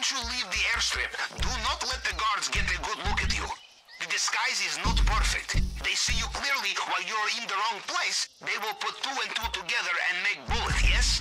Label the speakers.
Speaker 1: Don't you leave the airstrip. Do not let the guards get a good look at you. The disguise is not perfect. They see you clearly while you're in the wrong place. They will put two and two together and make bullets, yes?